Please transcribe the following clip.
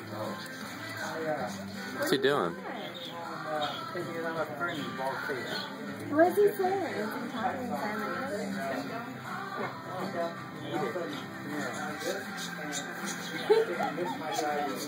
What's he doing? What is he saying? Is he talking silently?